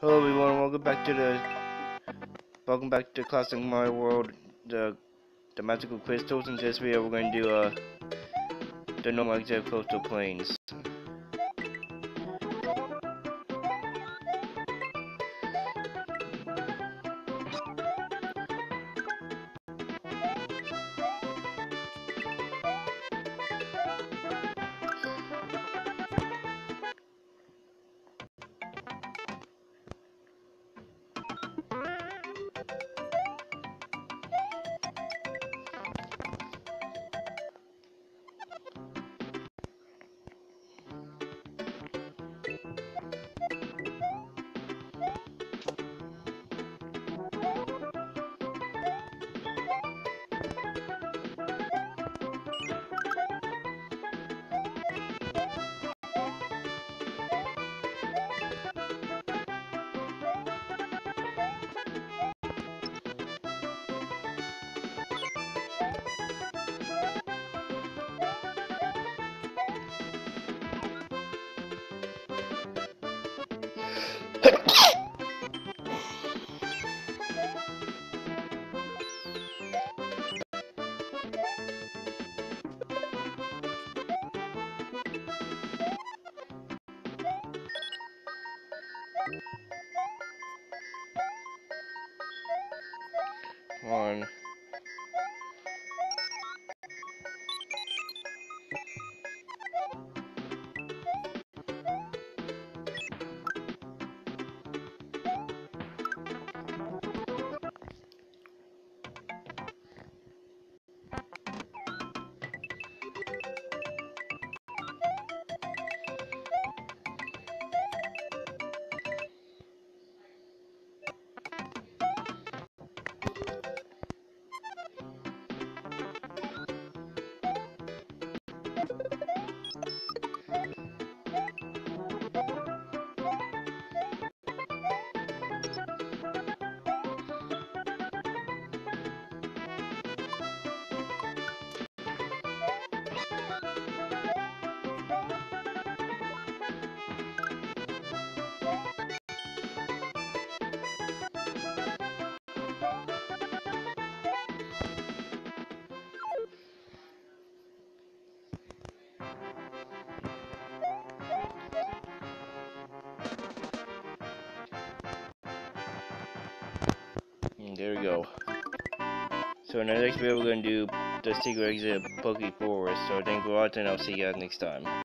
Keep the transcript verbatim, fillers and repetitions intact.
Hello everyone, welcome back to the welcome back to Classic Mario World, the the magical crystals. In this video we're going to do uh the normal exit coastal plains. One. And there we go. So in the next video we're going to do the secret exit of Poke Forest. So thank you for watching, I'll see you guys next time.